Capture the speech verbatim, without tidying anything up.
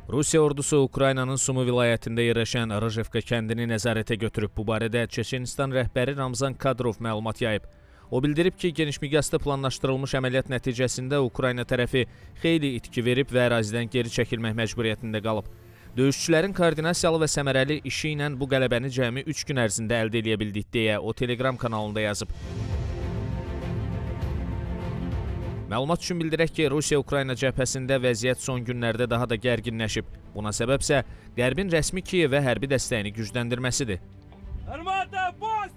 Rusiya ordusu Ukraynanın Sumu vilayətində yerləşən Rıjevka kəndini nəzarətə götürüb. Bu barədə Çeçenistan rəhbəri Ramzan Kadyrov məlumat yayıb. O bildirib ki, geniş miqyasda planlaşdırılmış əməliyyat nəticəsində Ukrayna tərəfi xeyli itki verib və ərazidən geri çəkilmək məcburiyyətində qalıb. Döyüşçülərin koordinasiyalı və səmərəli işi ilə bu qələbəni cəmi üç gün ərzində əldə edə bildik deyə o Telegram kanalında yazıb. Məlumat üçün bildirək ki, Rusiya-Ukrayna cəbhəsində vəziyyət son günlərdə daha da gərginləşib. Buna səbəbsə Qərbin rəsmi Kiyevə hərbi dəstəyini gücləndirməsidir.